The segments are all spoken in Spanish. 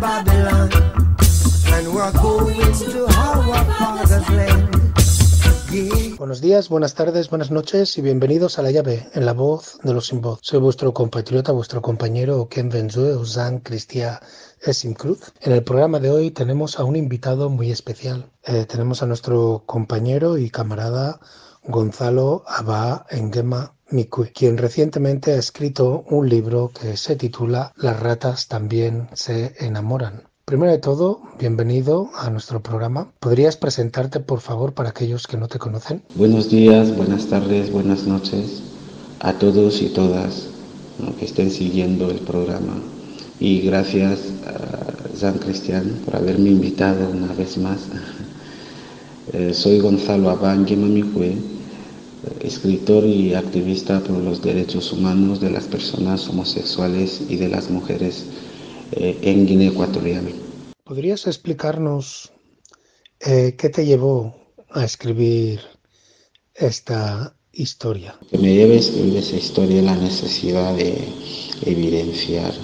Babylon, and we're going to our father's land. Buenos días, buenas tardes, buenas noches y bienvenidos a La Llave, en la voz de los sin voz. Soy vuestro compatriota, vuestro compañero Ken Benzue, Osan Cristia Esim Cruz. En el programa de hoy tenemos a un invitado muy especial. Tenemos a nuestro compañero y camarada Gonzalo Abba Nguema Mikue, quien recientemente ha escrito un libro que se titula Las ratas también se enamoran. Primero de todo, bienvenido a nuestro programa. ¿Podrías presentarte, por favor, para aquellos que no te conocen? Buenos días, buenas tardes, buenas noches a todos y todas, ¿no?, que estén siguiendo el programa. Y gracias a San Cristian por haberme invitado una vez más. Soy Gonzalo Abba Nguema Mikue, escritor y activista por los derechos humanos de las personas homosexuales y de las mujeres en Guinea Ecuatorial. ¿Podrías explicarnos qué te llevó a escribir esta historia? Que me lleva a escribir esa historia la necesidad de evidenciar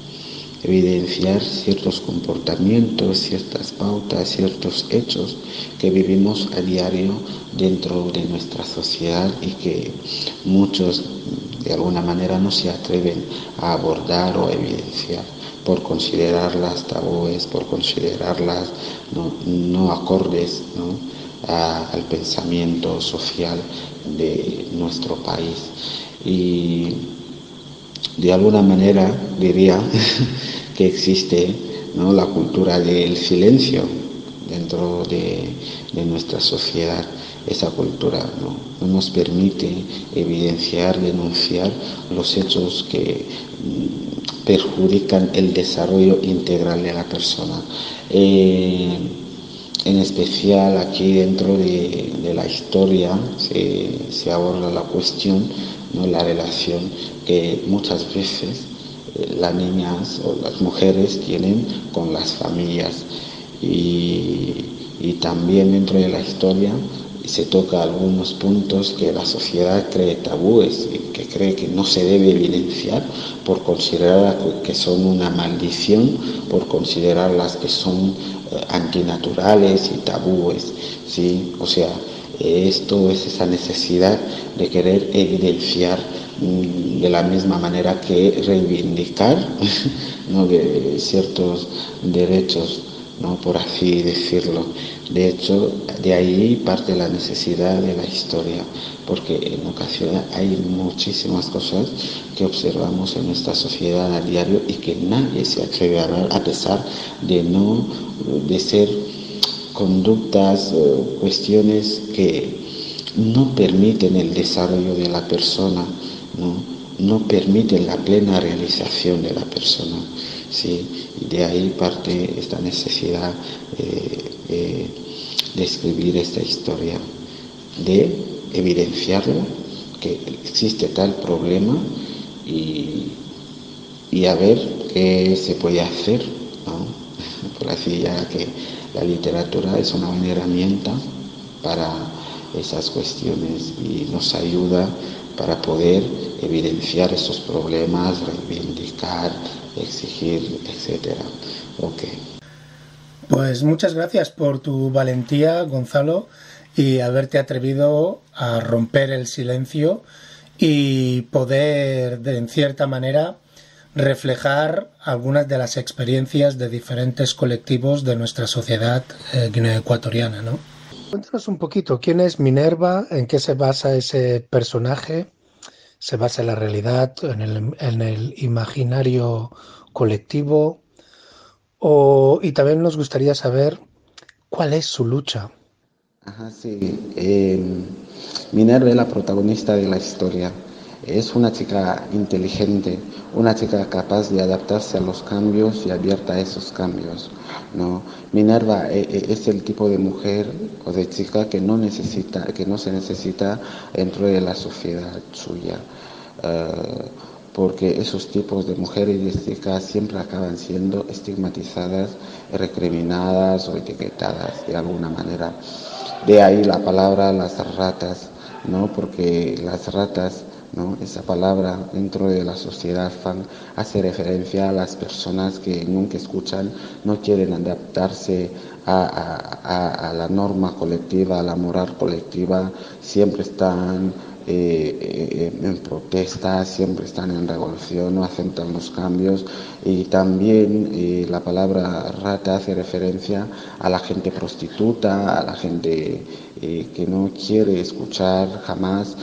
ciertos comportamientos, ciertas pautas, ciertos hechos que vivimos a diario dentro de nuestra sociedad y que muchos de alguna manera no se atreven a abordar o a evidenciar por considerarlas tabúes, por considerarlas no acordes, ¿no?, al pensamiento social de nuestro país. Y de alguna manera diría que existe, ¿no?, la cultura del silencio dentro de nuestra sociedad. Esa cultura no nos permite evidenciar, denunciar los hechos que perjudican el desarrollo integral de la persona. En especial aquí dentro de la historia se aborda la cuestión, ¿no?, la relación que muchas veces las niñas o las mujeres tienen con las familias y también dentro de la historia se toca algunos puntos que la sociedad cree tabúes y que cree que no se debe evidenciar por considerar que son una maldición, por considerarlas que son antinaturales y tabúes, ¿sí? O sea, esto es esa necesidad de querer evidenciar de la misma manera que reivindicar, ¿no?, de ciertos derechos, ¿no?, por así decirlo. De hecho, de ahí parte la necesidad de la historia, porque en ocasiones hay muchísimas cosas que observamos en nuestra sociedad a diario y que nadie se atreve a ver, a pesar de ser conductas o cuestiones que no permiten el desarrollo de la persona, no permiten la plena realización de la persona, ¿sí? Y de ahí parte esta necesidad de escribir esta historia, de evidenciarlo, que existe tal problema y a ver qué se puede hacer, ¿no? Por así, ya que la literatura es una buena herramienta para esas cuestiones y nos ayuda para poder evidenciar esos problemas, reivindicar, exigir, etc. Okay. Pues muchas gracias por tu valentía, Gonzalo, y haberte atrevido a romper el silencio y poder, en cierta manera, reflejar algunas de las experiencias de diferentes colectivos de nuestra sociedad guineoecuatoriana, ¿no? Cuéntanos un poquito, ¿quién es Minerva? ¿En qué se basa ese personaje? ¿Se basa en la realidad, en el imaginario colectivo? Y también nos gustaría saber cuál es su lucha. Ajá, sí. Minerva es la protagonista de la historia. Es una chica inteligente, una chica capaz de adaptarse a los cambios y abierta a esos cambios, ¿no? Minerva es el tipo de mujer o de chica que no se necesita dentro de la sociedad suya. Porque esos tipos de mujeres y de chicas siempre acaban siendo estigmatizadas, recriminadas o etiquetadas de alguna manera. De ahí la palabra las ratas, ¿no? Porque las ratas ¿no? Esa palabra dentro de la sociedad fan hace referencia a las personas que nunca escuchan, no quieren adaptarse a la norma colectiva, a la moral colectiva, siempre están en protesta, siempre están en revolución, no aceptan los cambios. Y también la palabra rata hace referencia a la gente prostituta, a la gente que no quiere escuchar jamás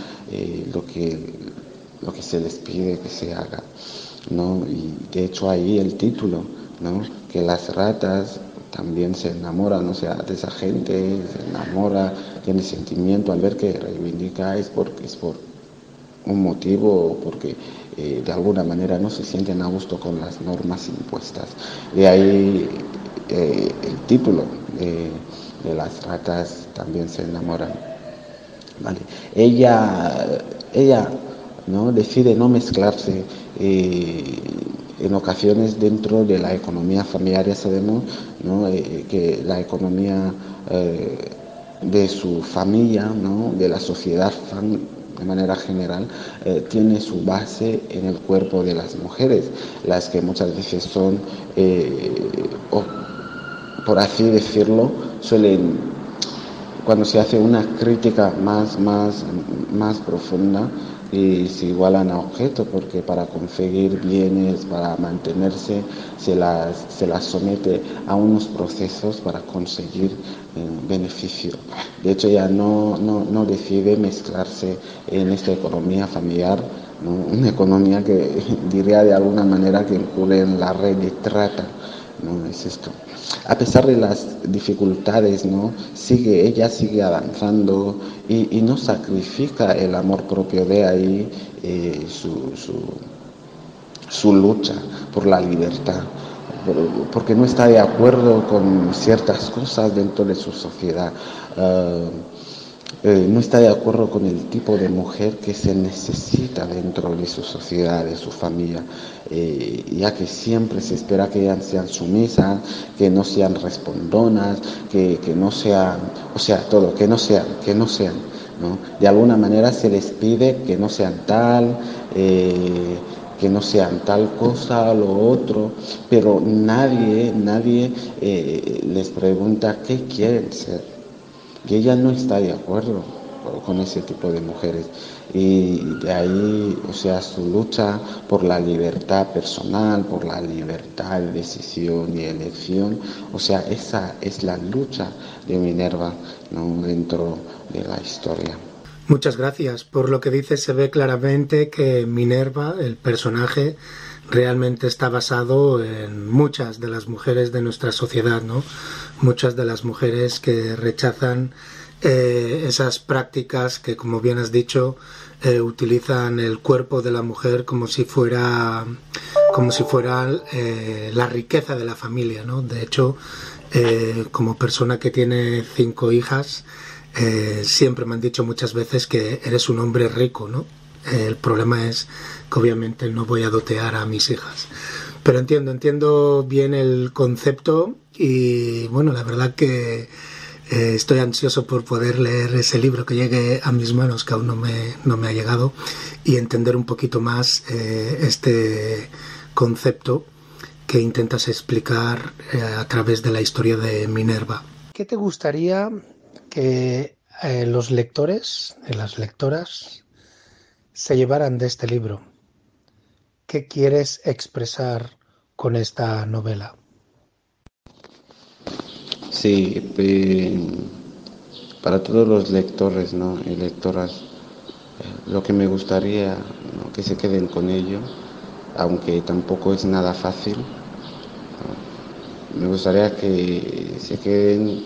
lo que se les pide que se haga, ¿no? Y de hecho ahí el título, ¿no? Que las ratas también se enamoran, o sea, de esa gente, se enamora, tiene sentimiento al ver que reivindica, es por un motivo, porque de alguna manera no se sienten a gusto con las normas impuestas. De ahí el título de las ratas también se enamoran. Vale. Ella ¿no? decide no mezclarse en ocasiones dentro de la economía familiar. Ya sabemos, ¿no? Que la economía de su familia, ¿no? de la sociedad de manera general, tiene su base en el cuerpo de las mujeres, las que muchas veces son, por así decirlo, suelen, cuando se hace una crítica más profunda, y se igualan a objeto, porque para conseguir bienes, para mantenerse, se las somete a unos procesos para conseguir beneficio. De hecho, ella no decide mezclarse en esta economía familiar, ¿no? Una economía que diría de alguna manera que incurre en la red de trata, ¿no? Es esto. A pesar de las dificultades, ¿no? Ella sigue avanzando y no sacrifica el amor propio. De ahí su lucha por la libertad, porque no está de acuerdo con ciertas cosas dentro de su sociedad. No está de acuerdo con el tipo de mujer que se necesita dentro de su sociedad, de su familia, ya que siempre se espera que ellas sean sumisas, que no sean respondonas, que no sean, o sea, todo, que no sean, ¿no? De alguna manera se les pide que no sean tal, que no sean tal cosa o lo otro, pero nadie les pregunta qué quieren ser. Y ella no está de acuerdo con ese tipo de mujeres. Y de ahí, o sea, su lucha por la libertad personal, por la libertad de decisión y elección, o sea, esa es la lucha de Minerva, ¿no? dentro de la historia. Muchas gracias. Por lo que dices, se ve claramente que Minerva, el personaje, realmente está basado en muchas de las mujeres de nuestra sociedad, ¿no? Muchas de las mujeres que rechazan esas prácticas que, como bien has dicho, utilizan el cuerpo de la mujer como si fuera la riqueza de la familia, ¿no? De hecho, como persona que tiene 5 hijas, siempre me han dicho muchas veces que eres un hombre rico, ¿no? El problema es que obviamente no voy a dotear a mis hijas. Pero entiendo bien el concepto y bueno, la verdad que estoy ansioso por poder leer ese libro que llegue a mis manos, que aún no me ha llegado, y entender un poquito más este concepto que intentas explicar a través de la historia de Minerva. ¿Qué te gustaría que los lectores y las lectoras se llevaran de este libro? ¿Qué quieres expresar con esta novela? Sí, para todos los lectores, ¿no? y lectoras, lo que me gustaría, ¿no? que se queden con ello, aunque tampoco es nada fácil, ¿no? Me gustaría que se queden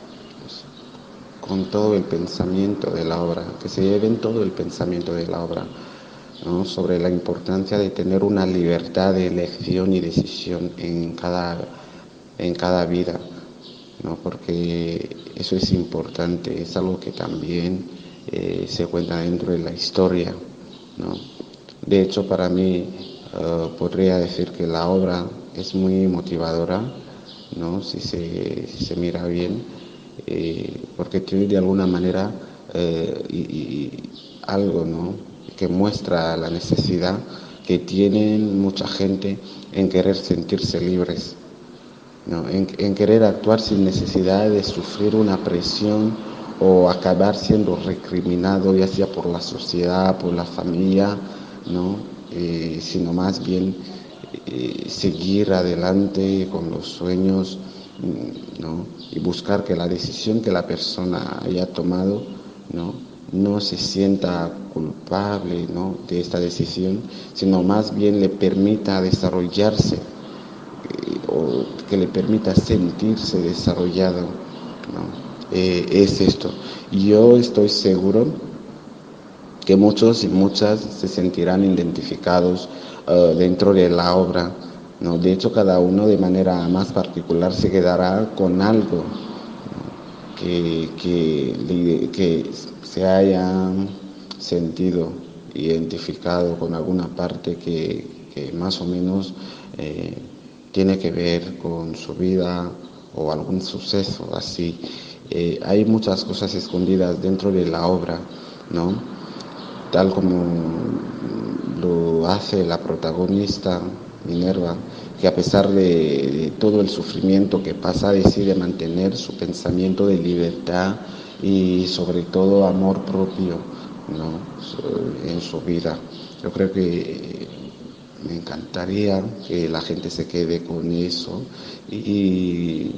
con todo el pensamiento de la obra, que se lleven todo el pensamiento de la obra, ¿no? sobre la importancia de tener una libertad de elección y decisión en cada vida, ¿no? porque eso es importante, es algo que también se cuenta dentro de la historia, ¿no? De hecho, para mí podría decir que la obra es muy motivadora, ¿no? si se mira bien, porque tiene de alguna manera algo, ¿no? que muestra la necesidad que tienen mucha gente en querer sentirse libres, ¿no? En querer actuar sin necesidad de sufrir una presión o acabar siendo recriminado, ya sea por la sociedad, por la familia, ¿no? Sino más bien seguir adelante con los sueños, ¿no? Y buscar que la decisión que la persona haya tomado, no se sienta culpable, ¿no? de esta decisión, sino más bien le permita desarrollarse, o que le permita sentirse desarrollado, ¿no? Es esto. Yo estoy seguro que muchos y muchas se sentirán identificados dentro de la obra, ¿no? De hecho, cada uno de manera más particular se quedará con algo, ¿no? que se haya sentido identificado con alguna parte que más o menos tiene que ver con su vida o algún suceso así. Hay muchas cosas escondidas dentro de la obra, ¿no? Tal como lo hace la protagonista, Minerva, que a pesar de todo el sufrimiento que pasa, decide mantener su pensamiento de libertad y sobre todo amor propio, ¿no? en su vida. Yo creo que me encantaría que la gente se quede con eso y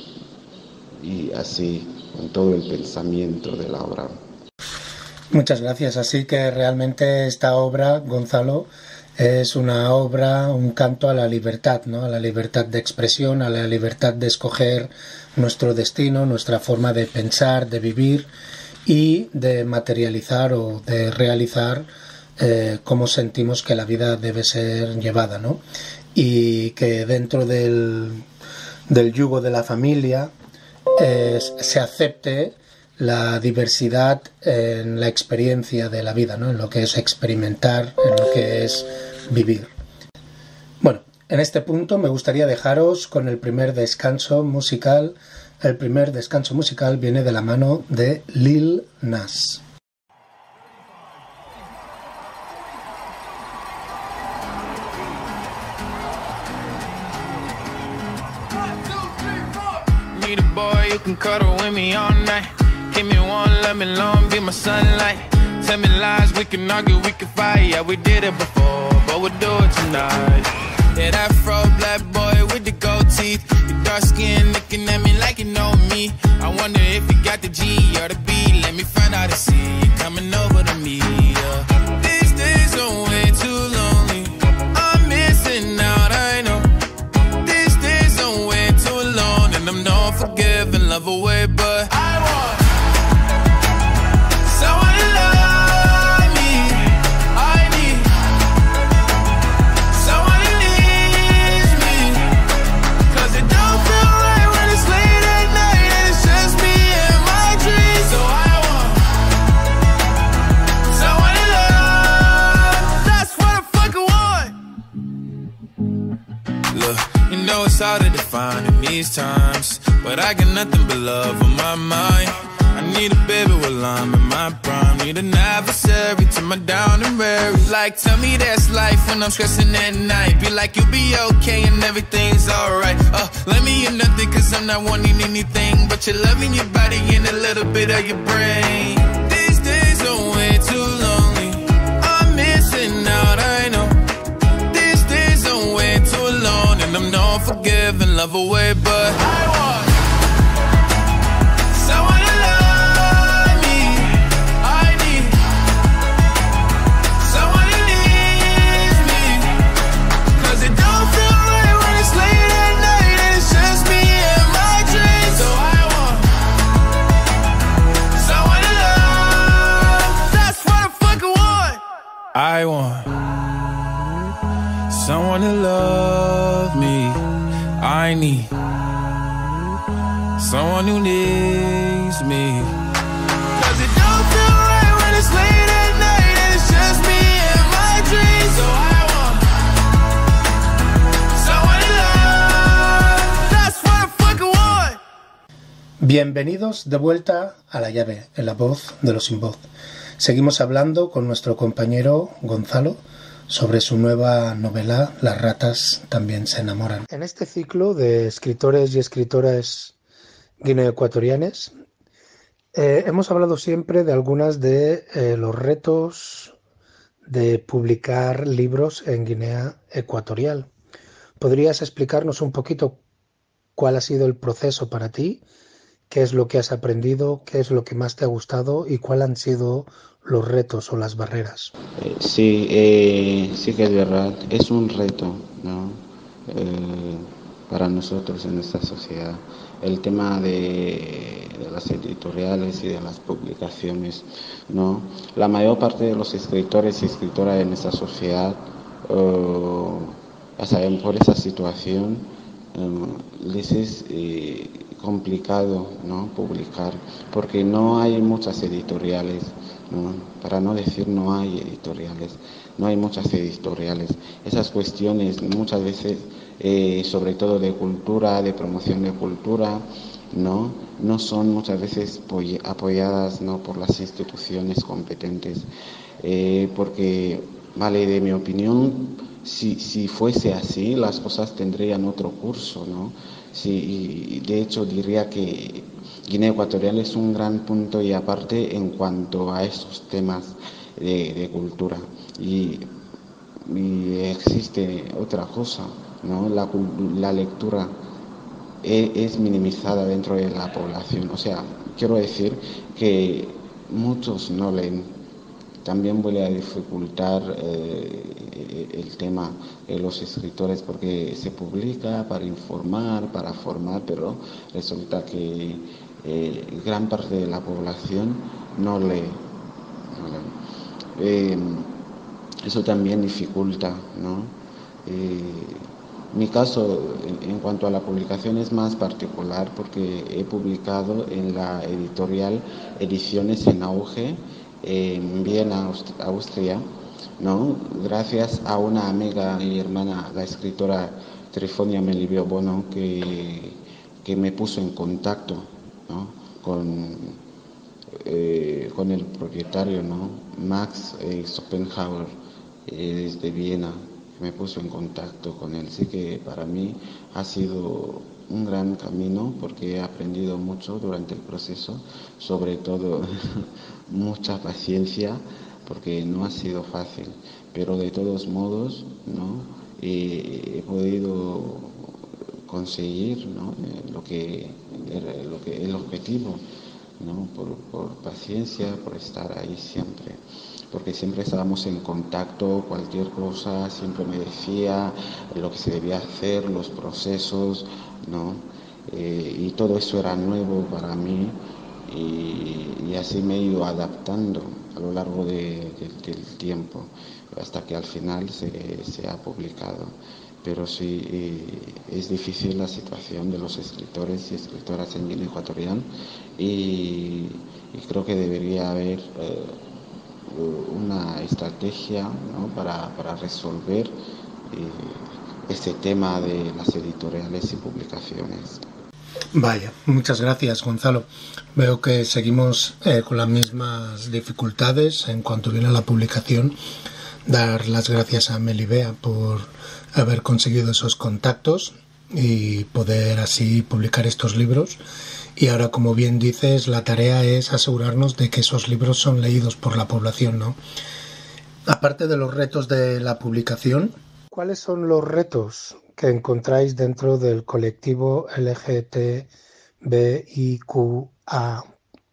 así, con todo el pensamiento de la obra. Muchas gracias. Así que realmente esta obra, Gonzalo, es una obra, un canto a la libertad, ¿no? A la libertad de expresión, a la libertad de escoger nuestro destino, nuestra forma de pensar, de vivir y de materializar o de realizar cómo sentimos que la vida debe ser llevada, ¿no? Y que dentro del yugo de la familia se acepte la diversidad en la experiencia de la vida, ¿no? En lo que es experimentar, en lo que es vivir. Bueno, en este punto me gustaría dejaros con el primer descanso musical. El primer descanso musical viene de la mano de Lil Nas. Need a boy who can cuddle with me all night. Give me one, let me long, be my sunlight. Tell me lies, we can argue, we can fight. Yeah, we did it before, but we'll do it tonight. Yeah, that fro black boy with the gold teeth. Your dark skin looking at me like you know me. I wonder if you got the G or the B. Let me find out and see you coming over to me. Yeah. These days are way too lonely. I'm missing out, I know. These days are way too alone, and I'm not forgiving, love away, but I want someone to love me. I need someone who needs me. 'Cause it don't feel right when it's late at night and it's just me and my dreams. So I want someone to love. That's what I fucking want. Look, you know it's hard to define in these times, but I got nothing but love on my mind. I need a baby while I'm in my prime. Need an adversary to my down and weary. Like, tell me that's life when I'm stressing at night. Be like, you'll be okay and everything's alright. Let me in nothing 'cause I'm not wanting anything but your love in your body and a little bit of your brain. These days are way too lonely. I'm missing out, I know. These days are way too alone, and I'm not forgiving, love away, but I want someone to love me. I need someone who needs me. 'Cause it don't feel right when it's late at night and it's just me and my dreams. So I want someone to love. That's what I fucking want. I want someone to love me. I need someone who needs me. 'Cause it don't feel right when it's late at night and it's just me and my dreams. So I want someone to love. That's what I fucking want. Bienvenidos de vuelta a La Llave, en la voz de los sin voz. Seguimos hablando con nuestro compañero Gonzalo sobre su nueva novela Las ratas también se enamoran. En este ciclo de escritores y escritoras guineoecuatorianas hemos hablado siempre de algunas de los retos de publicar libros en Guinea Ecuatorial. ¿Podrías explicarnos un poquito cuál ha sido el proceso para ti? ¿Qué es lo que has aprendido? ¿Qué es lo que más te ha gustado? ¿Y cuáles han sido los retos o las barreras? Sí que es verdad, es un reto, ¿no? Para nosotros en esta sociedad. El tema de las editoriales y de las publicaciones, ¿no? La mayor parte de los escritores y escritoras en esta sociedad, ya saben, por esa situación, les es complicado, ¿no? Publicar, porque no hay muchas editoriales, ¿no? Para no decir no hay editoriales, no hay muchas editoriales. Esas cuestiones muchas veces, sobre todo de cultura, de promoción de cultura, no son muchas veces apoyadas, ¿no? Por las instituciones competentes, porque, vale, de mi opinión, si fuese así, las cosas tendrían otro curso, ¿no? Sí, de hecho diría que Guinea Ecuatorial es un gran punto y aparte en cuanto a estos temas de cultura. Y existe otra cosa, ¿no? La lectura es minimizada dentro de la población. O sea, quiero decir que muchos no leen. También vuelve a dificultar el tema de los escritores porque se publica para informar, para formar, pero resulta que gran parte de la población no lee. Eso también dificulta, ¿no? Mi caso en cuanto a la publicación es más particular porque he publicado en la editorial Ediciones en Auge en Viena, Austria, ¿no? Gracias a una amiga y hermana, la escritora Trifonia Melibio Bono, que me puso en contacto, ¿no? Con el propietario, ¿no? Max Schopenhauer, desde Viena, me puso en contacto con él. Sí que para mí ha sido un gran camino porque he aprendido mucho durante el proceso, sobre todo mucha paciencia porque no ha sido fácil, pero de todos modos, ¿no? He podido conseguir, ¿no? El objetivo, ¿no? Por paciencia, por estar ahí siempre, porque siempre estábamos en contacto, cualquier cosa siempre me decía lo que se debía hacer, los procesos, ¿no? Y todo eso era nuevo para mí y así me he ido adaptando a lo largo del tiempo hasta que al final se ha publicado. Pero sí, es difícil la situación de los escritores y escritoras en Guinea Ecuatorial y creo que debería haber una estrategia, ¿no? para resolver este tema de las editoriales y publicaciones. Vaya, muchas gracias, Gonzalo. Veo que seguimos con las mismas dificultades en cuanto viene a la publicación. Dar las gracias a Melibea por haber conseguido esos contactos y poder así publicar estos libros. Y ahora, como bien dices, la tarea es asegurarnos de que esos libros son leídos por la población, ¿no? Aparte de los retos de la publicación, ¿cuáles son los retos que encontráis dentro del colectivo LGTBIQA+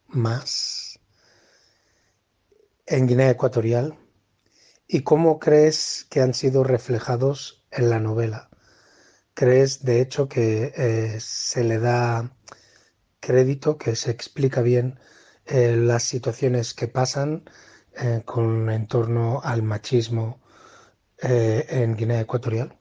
en Guinea Ecuatorial? ¿Y cómo crees que han sido reflejados en la novela? ¿Crees, de hecho, que se le da crédito, que se explica bien las situaciones que pasan en torno al machismo en Guinea Ecuatorial?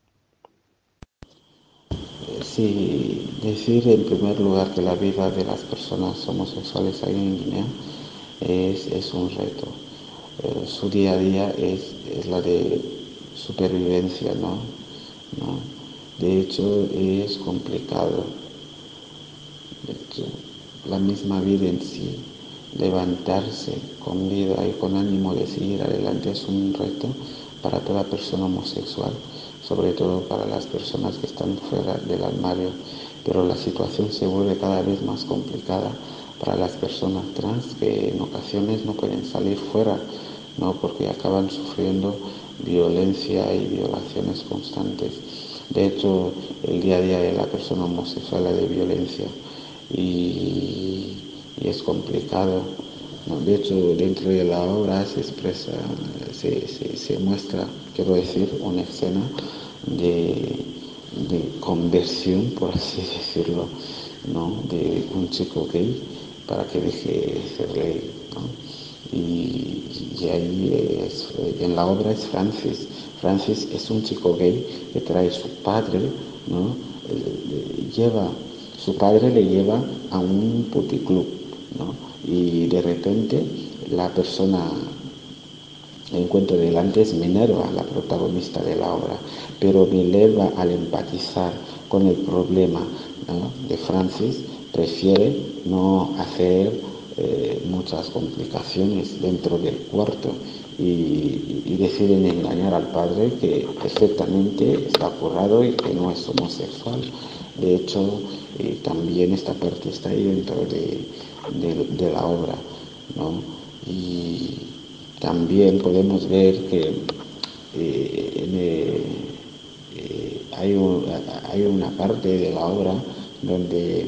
Sí, decir en primer lugar que la vida de las personas homosexuales ahí en Guinea es un reto. Su día a día es la de supervivencia, ¿no? De hecho, es complicado. De hecho, la misma vida en sí levantarse con vida y con ánimo de seguir adelante es un reto para toda persona homosexual, sobre todo para las personas que están fuera del armario, pero la situación se vuelve cada vez más complicada para las personas trans, que en ocasiones no pueden salir fuera, ¿no? Porque acaban sufriendo violencia y violaciones constantes. De hecho, el día a día de la persona homosexual es de violencia y es complicado, ¿no? De hecho, dentro de la obra se expresa, se muestra, quiero decir, una escena de conversión, por así decirlo, ¿no? De un chico gay para que deje de ser gay, ¿no? Y ahí en la obra es Francis. Francis es un chico gay que trae su padre, ¿no? Su padre le lleva a un puticlub, ¿no? Y de repente la persona encuentro delante es Minerva, la protagonista de la obra, pero Minerva, al empatizar con el problema, ¿no? de Francis, prefiere no hacer muchas complicaciones dentro del cuarto y deciden engañar al padre, que perfectamente está curado y que no es homosexual. De hecho, también esta parte está ahí dentro de la obra, ¿no? Y también podemos ver que hay una parte de la obra donde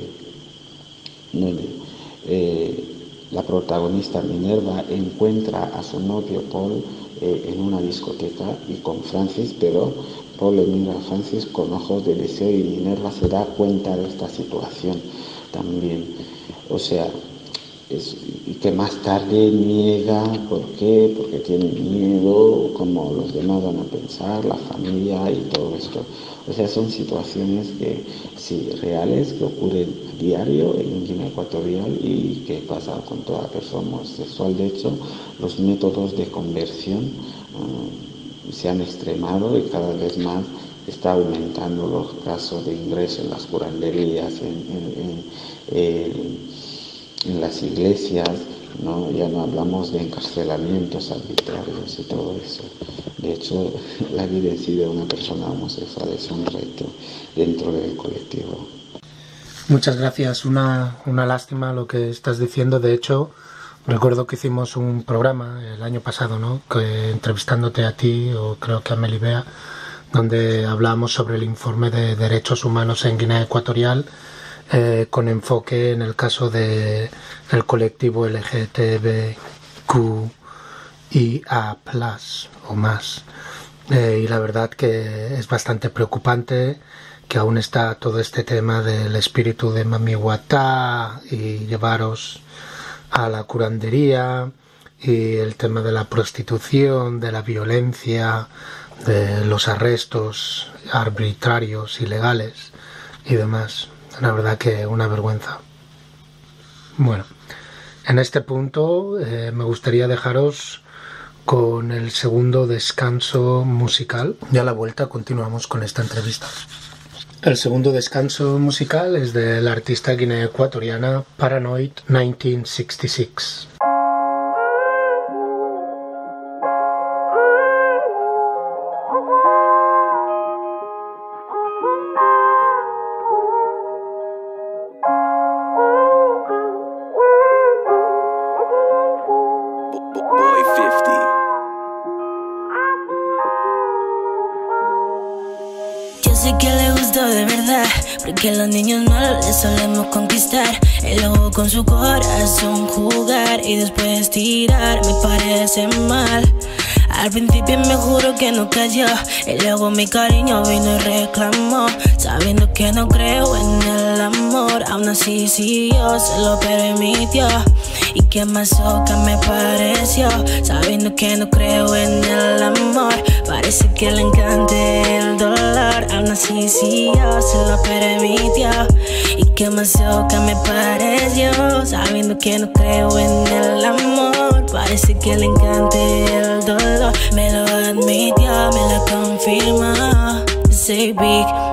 la protagonista Minerva encuentra a su novio Paul en una discoteca y con Francis, pero Paul le mira a Francis con ojos de deseo y Minerva se da cuenta de esta situación también. O sea, y que más tarde niega. ¿Por qué? Porque tiene miedo, como los demás van a pensar, la familia y todo esto. O sea, son situaciones que sí, reales, que ocurren a diario en Guinea Ecuatorial y que pasa con toda persona homosexual. De hecho, los métodos de conversión se han extremado y cada vez más está aumentando los casos de ingreso en las curanderías, en las iglesias, ¿no? Ya no hablamos de encarcelamientos arbitrarios y todo eso. De hecho, la vida en sí de una persona homosexual es un reto dentro del colectivo. Muchas gracias. Una lástima lo que estás diciendo. De hecho, recuerdo que hicimos un programa el año pasado, ¿no? Entrevistándote a ti, o creo que a Melibea, donde hablábamos sobre el informe de derechos humanos en Guinea Ecuatorial, con enfoque en el caso del colectivo LGTBQIA+, o más. Y la verdad que es bastante preocupante que aún está todo este tema del espíritu de Mami Wata y llevaros a la curandería, y el tema de la prostitución, de la violencia, de los arrestos arbitrarios, ilegales y demás. La verdad que una vergüenza. Bueno, en este punto me gustaría dejaros con el segundo descanso musical y a la vuelta continuamos con esta entrevista. El segundo descanso musical es de la artista guinea ecuatoriana Paranoid 1966. Porque los niños malos les solemos conquistar, y luego con su corazón jugar y después tirar, me parece mal. Al principio me juro que no cayó, y luego mi cariño vino y reclamó, sabiendo que no creo en el amor. Aún así sí, yo se lo permitió, y que masoca me pareció, sabiendo que no creo en el amor. Parece que le encante el dolor. Aún así sí, yo se lo permitió, y que masoca me pareció, sabiendo que no creo en el amor. Parece que le encante el dolor. Me lo admitió, me lo confirmó. Say big,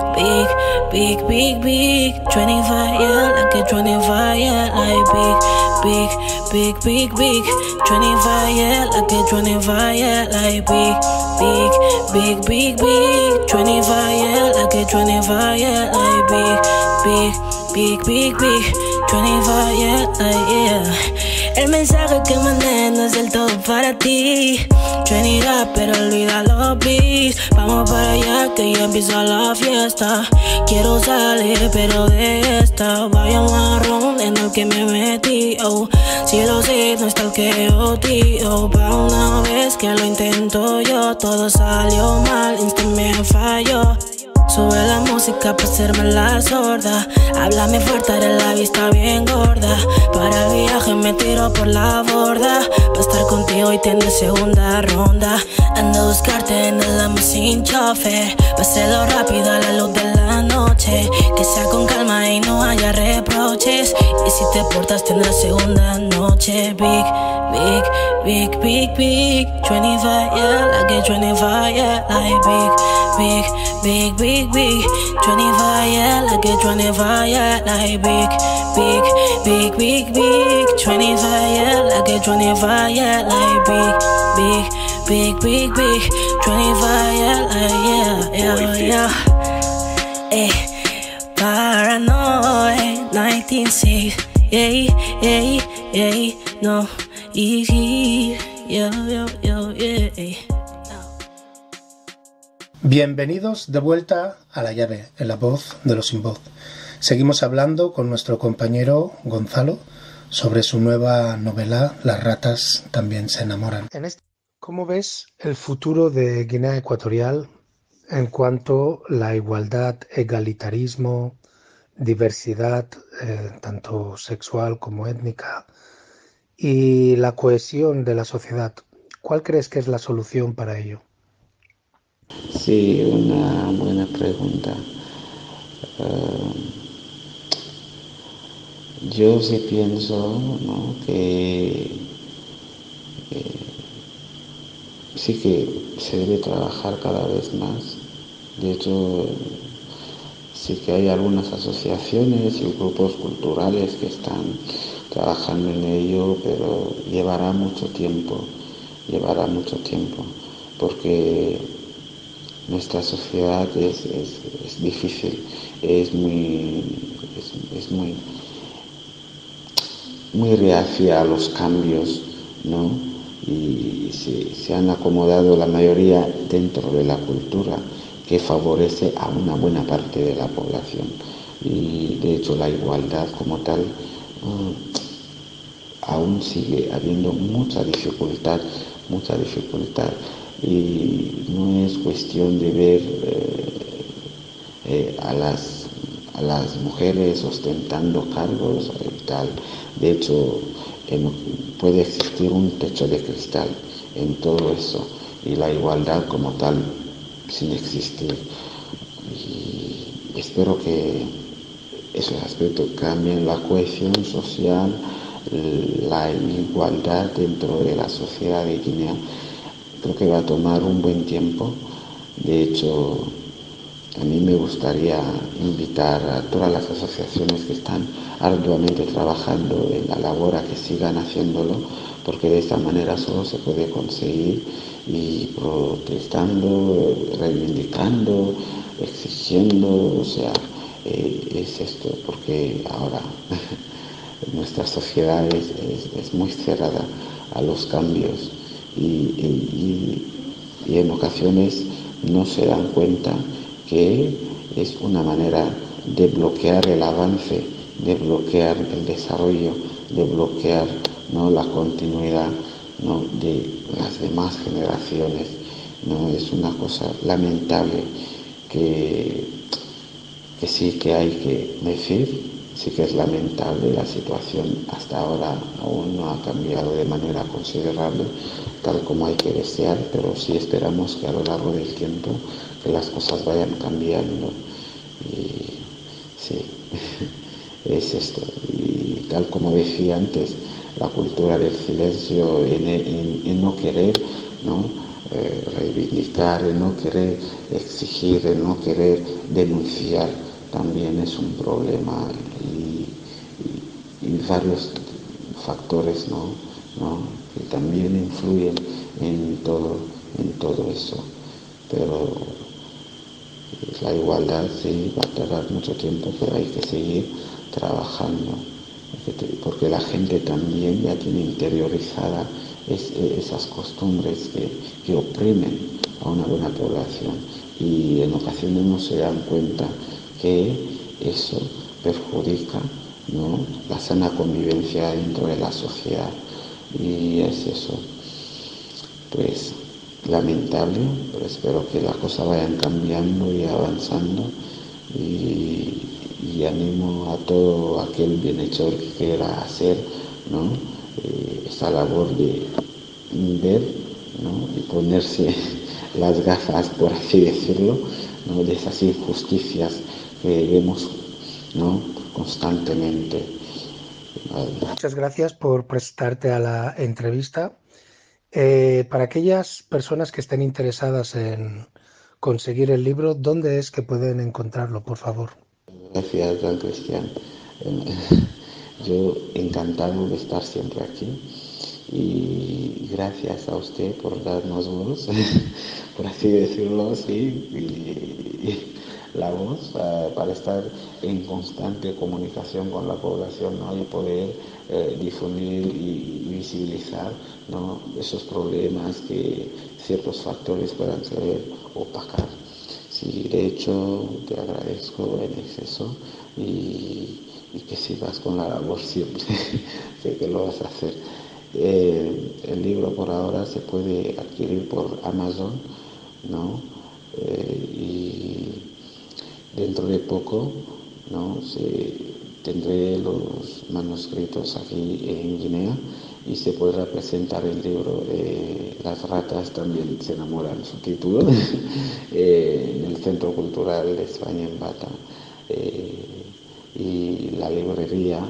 big, big, big, big. 25, yeah, like a 25, yeah, like big, big, big, big, big. 25, yeah, like a 25, yeah, like big, big, big, big, big. 25, yeah, like a 25, yeah, like big, big, big, big. 25, yeah, like yeah. El mensaje que mandé no es del todo para ti. Trinidad, pero olvídalo, please. Vamos para allá que ya empieza la fiesta. Quiero salir, pero de esta vaya marrón en el que me metí, oh. Si lo sé, no está el que yo, tío. Pa' una vez que lo intento yo, todo salió mal, instant me falló. Sube la música pa' hacerme la sorda. Háblame fuerte, haré la vista bien gorda. Para el viaje me tiro por la borda. Pa' estar contigo y tener segunda ronda. Ando a buscarte en el amo sin chofer. Páselo rápido a la luz de la noche. Que sea con calma y no haya reproches. Y si te portas tendrás segunda noche. Big, big, big, big, big. 25, yeah, like a 25, yeah, like big, big, big, big. 25, yeah, like a 25, yeah, like big, big, big, big. 25, yeah, like a 25, yeah, like big, big, big. 25, yeah, like yeah. Paranoid, 196, yeah, no, easy, yeah. Bienvenidos de vuelta a La Llave, en la voz de los sin voz. Seguimos hablando con nuestro compañero Gonzalo sobre su nueva novela Las ratas también se enamoran. ¿Cómo ves el futuro de Guinea Ecuatorial en cuanto a la igualdad, egalitarismo, diversidad, tanto sexual como étnica, y la cohesión de la sociedad? ¿Cuál crees que es la solución para ello? Sí, una buena pregunta. Yo sí pienso, ¿no?, que sí que se debe trabajar cada vez más. De hecho, sí que hay algunas asociaciones y grupos culturales que están trabajando en ello, pero llevará mucho tiempo, porque nuestra sociedad es difícil, es muy reacia a los cambios, ¿no? Y se han acomodado la mayoría dentro de la cultura que favorece a una buena parte de la población. Y de hecho la igualdad como tal aún sigue habiendo mucha dificultad. Y no es cuestión de ver a las mujeres ostentando cargos y tal. De hecho, puede existir un techo de cristal en todo eso, y la igualdad como tal sin existir. Y espero que esos aspectos cambien, la cohesión social, la igualdad dentro de la sociedad de Guinea. Creo que va a tomar un buen tiempo. De hecho, a mí me gustaría invitar a todas las asociaciones que están arduamente trabajando en la labor a que sigan haciéndolo, porque de esta manera solo se puede conseguir, y protestando, reivindicando, exigiendo, o sea, es esto, porque ahora nuestra sociedad es muy cerrada a los cambios. Y en ocasiones no se dan cuenta que es una manera de bloquear el avance, de bloquear el desarrollo, de bloquear, ¿no?, la continuidad, ¿no?, de las demás generaciones, ¿no? Es una cosa lamentable que sí que hay que decir. Sí que es lamentable, la situación hasta ahora aún no ha cambiado de manera considerable, tal como hay que desear, pero sí esperamos que a lo largo del tiempo que las cosas vayan cambiando. Y sí, es esto. Y tal como decía antes, la cultura del silencio, en no querer, ¿no?, reivindicar, el no querer exigir, el no querer denunciar también es un problema y varios factores que también influyen en todo eso. Pero la igualdad sí va a tardar mucho tiempo, pero hay que seguir trabajando, porque la gente también ya tiene interiorizada esas costumbres que oprimen a una buena población, y en ocasiones no se dan cuenta que eso perjudica, ¿no?, la sana convivencia dentro de la sociedad. Y es eso, pues lamentable, pero espero que las cosas vayan cambiando y avanzando, y animo a todo aquel bienhechor que quiera hacer, ¿no?, esa labor de ver, ¿no?, y ponerse las gafas, por así decirlo, ¿no?, de esas injusticias que vemos, ¿no?, constantemente. Muchas gracias por prestarte a la entrevista. Para aquellas personas que estén interesadas en conseguir el libro, ¿dónde es que pueden encontrarlo, por favor? Gracias, don Cristian. Yo encantado de estar siempre aquí, y gracias a usted por darnos voz, por así decirlo, sí, y la voz para estar en constante comunicación con la población, ¿no?, y poder difundir y visibilizar, ¿no?, esos problemas que ciertos factores puedan querer opacar. Sí, de hecho, te agradezco en exceso, y que sigas con la labor siempre. Sé que lo vas a hacer. El libro por ahora se puede adquirir por Amazon, ¿no? Y dentro de poco, ¿no?, tendré los manuscritos aquí en Guinea, y se podrá presentar el libro Las ratas también se enamoran, su título, en el Centro Cultural de España en Bata, y la librería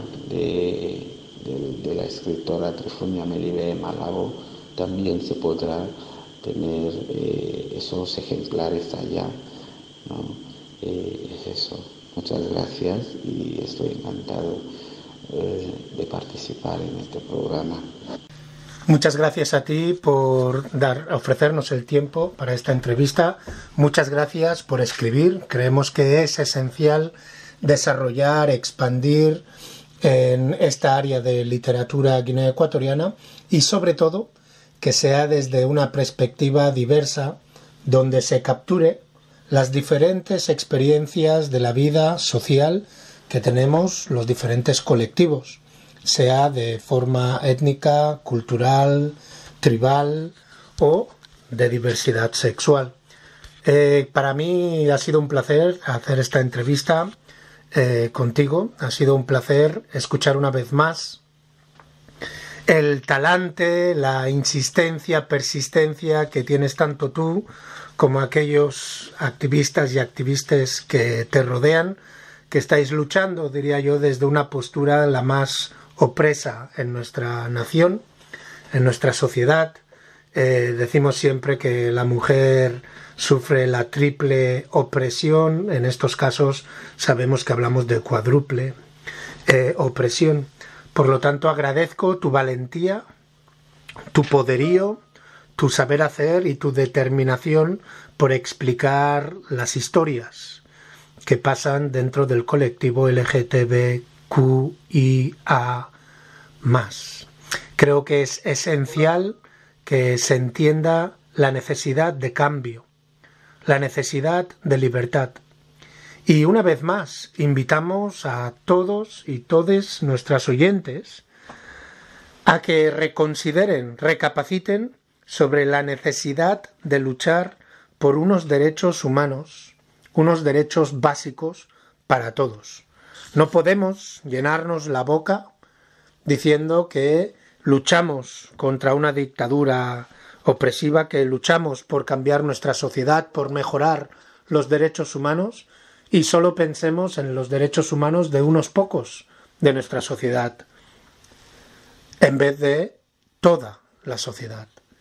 de la escritora Trifonia Melibé Malabo también se podrá tener esos ejemplares allá, ¿no? Es eso. Muchas gracias, y estoy encantado de participar en este programa. Muchas gracias a ti por ofrecernos el tiempo para esta entrevista. Muchas gracias por escribir. Creemos que es esencial desarrollar, expandir en esta área de literatura guinea ecuatoriana, y sobre todo que sea desde una perspectiva diversa, donde se capture las diferentes experiencias de la vida social que tenemos los diferentes colectivos, sea de forma étnica, cultural, tribal o de diversidad sexual. Para mí ha sido un placer hacer esta entrevista contigo. Ha sido un placer escuchar una vez más el talante, la insistencia, persistencia que tienes tanto tú como aquellos activistas y activistas que te rodean, que estáis luchando, diría yo, desde una postura la más opresa en nuestra nación, en nuestra sociedad. Decimos siempre que la mujer sufre la triple opresión. En estos casos sabemos que hablamos de cuádruple opresión. Por lo tanto, agradezco tu valentía, tu poderío, tu saber hacer y tu determinación por explicar las historias que pasan dentro del colectivo LGTBQIA+. Creo que es esencial que se entienda la necesidad de cambio, la necesidad de libertad. Y una vez más, invitamos a todos y todas nuestras oyentes a que reconsideren, recapaciten sobre la necesidad de luchar por unos derechos humanos, unos derechos básicos para todos. No podemos llenarnos la boca diciendo que luchamos contra una dictadura opresiva, que luchamos por cambiar nuestra sociedad, por mejorar los derechos humanos, y solo pensemos en los derechos humanos de unos pocos de nuestra sociedad, en vez de toda la sociedad.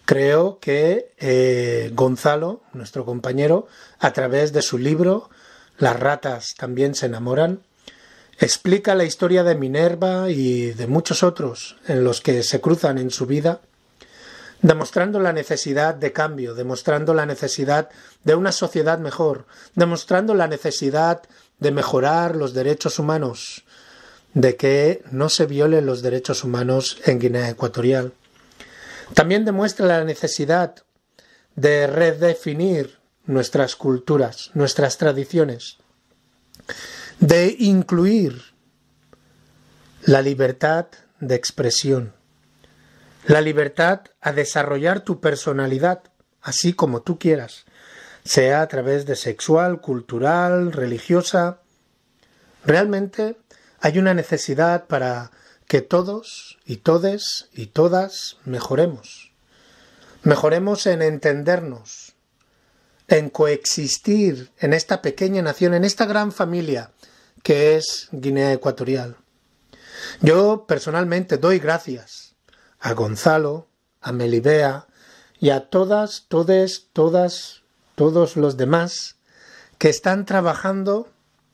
Creo que Gonzalo, nuestro compañero, a través de su libro Las ratas también se enamoran, explica la historia de Minerva y de muchos otros en los que se cruzan en su vida, demostrando la necesidad de cambio, demostrando la necesidad de una sociedad mejor, demostrando la necesidad de mejorar los derechos humanos, de que no se violen los derechos humanos en Guinea Ecuatorial. También demuestra la necesidad de redefinir nuestras culturas, nuestras tradiciones, de incluir la libertad de expresión, la libertad a desarrollar tu personalidad, así como tú quieras, sea a través de sexual, cultural, religiosa. Realmente hay una necesidad para que todos y todes y todas mejoremos. Mejoremos en entendernos, en coexistir en esta pequeña nación, en esta gran familia que es Guinea Ecuatorial. Yo personalmente doy gracias a Gonzalo, a Melibea y a todos los demás que están trabajando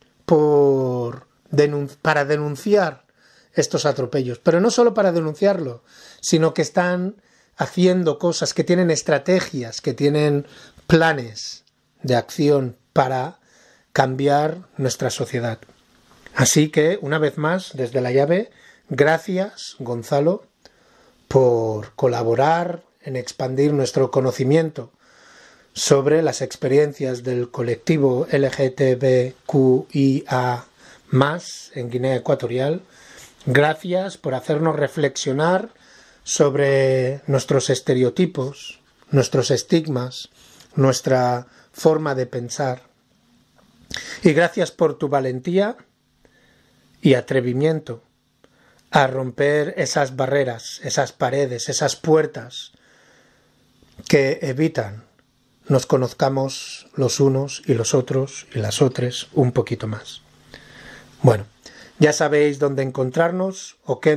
para denunciar estos atropellos, pero no solo para denunciarlo, sino que están haciendo cosas, que tienen estrategias, que tienen planes de acción para cambiar nuestra sociedad. Así que, una vez más, desde La Llave, gracias, Gonzalo, por colaborar en expandir nuestro conocimiento sobre las experiencias del colectivo LGTBQIA+ en Guinea Ecuatorial. Gracias por hacernos reflexionar sobre nuestros estereotipos, nuestros estigmas, nuestra forma de pensar. Y gracias por tu valentía y atrevimiento a romper esas barreras, esas paredes, esas puertas que evitan nos conozcamos los unos y los otros y las otras un poquito más. Bueno, ya sabéis dónde encontrarnos,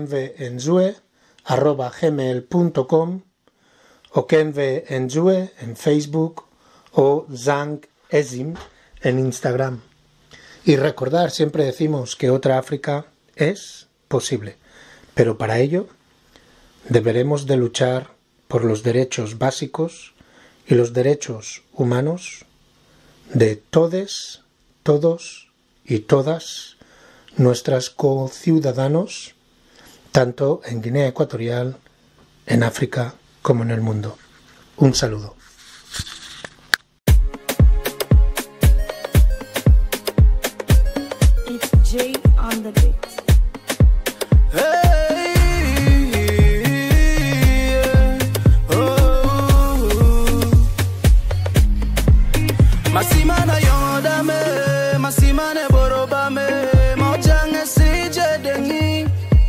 okenvenzue@gmail.com, okenvenzue en Facebook o Zang Ezim en Instagram. Y recordar, siempre decimos que otra África es posible, pero para ello deberemos de luchar por los derechos básicos y los derechos humanos de todos y todas nuestras conciudadanos, tanto en Guinea Ecuatorial, en África como en el mundo. Un saludo. It's Jay on the beat. Masimana yodame, masimane borobame, mojange sije dengi.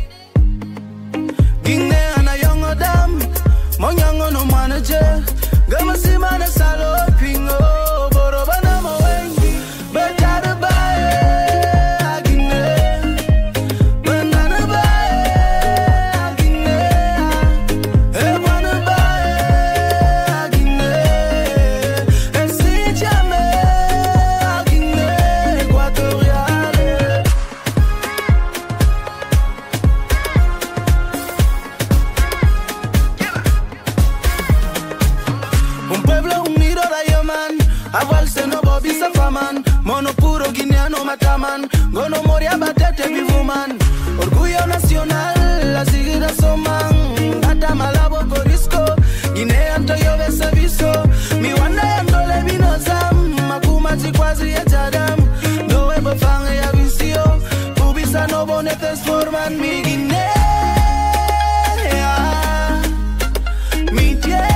Guinea na yongodam, monyango no manaje, gamasimane salo pingo, borobana mowengi, betare bae, Guinea, banana bae, Guinea, ewana bae, Guinea, esijame. Mono puro guineano mataman, gono moria batete vivuman. Orgullo nacional, la seguida soman. Gata malabo corisco, Guinea anto yo besaviso. Mi wanda yanto le vino zam, makuma chikwazi echadam. No ebe fange ya visio, ubisa no bonetes forman mi Guinea. Mi tierra.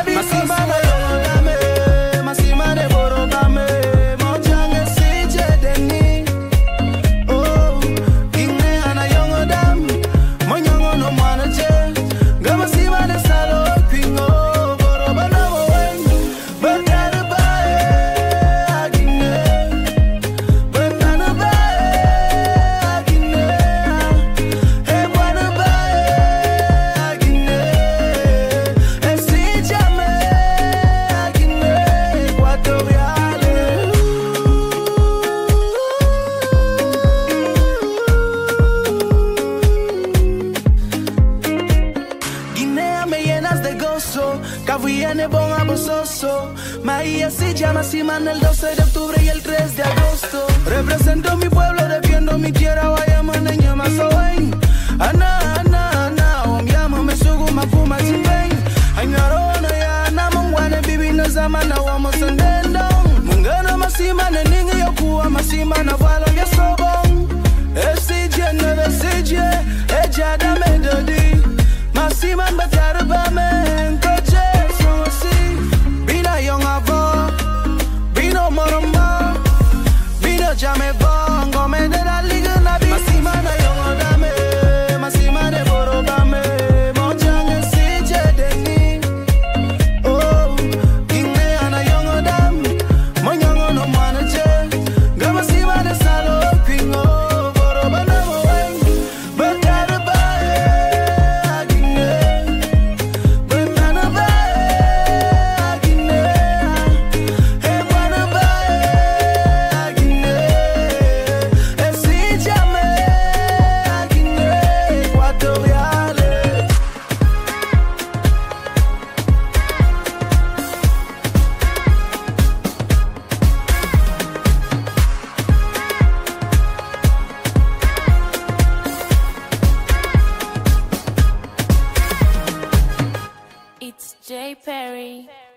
Masimane borobame, mojange sije Caviene bon abososo. Maía se llama Simán el 12 de octubre y el 3 de agosto. Represento mi pueblo, defiendo mi tierra. Vaya maneña más hoy. Ana, ana, ana. Omyama me sugu mafuma timben. Aingarona ya na mungwane bibi na zamana wa mosendendo. Mungana masimane ningi yokuwa masimana valo ya sobong. SCJ never CJ. Eja da medodi. Masiman batarba men. Young avant, Bino Moromba, Bino Jame Bongo, me de la liga na Masimana young dame, Masimane Borobame, Mojang CJ Dengi. Oh, Ginge ana young dame, Monyang no manager, Gamasimane Salo Pingo, Borobana Moeng, Bataraba, Ginge, Batanaba. It's J. Perry.